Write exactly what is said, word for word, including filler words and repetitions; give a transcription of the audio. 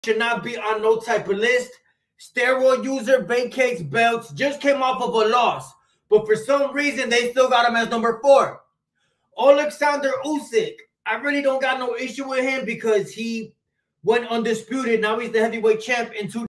should not be on no type of list. Steroid user, vacates belts, just came off of a loss. But for some reason, they still got him as number four. Alexander Usyk, I really don't got no issue with him because he went undisputed. Now he's the heavyweight champ in two